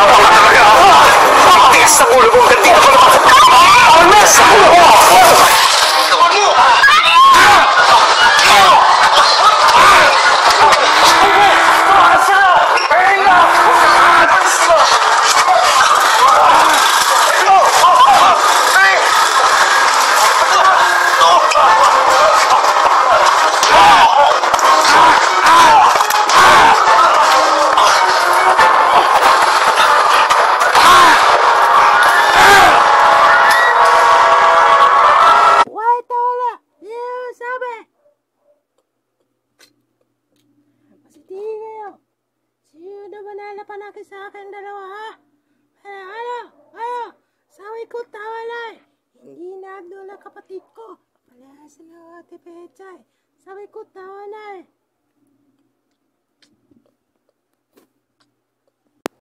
Tama ka talaga! Tigas sa ulo mo hanggang di ako nakasakama! Alas! Gawin mo! Panakit sa akin dalawa, ha? Ano? Sawi ko tawa na eh. Hindi na doon ang kapatid ko. Palayasin na Ate Pechay. Sawi ko tawa na eh.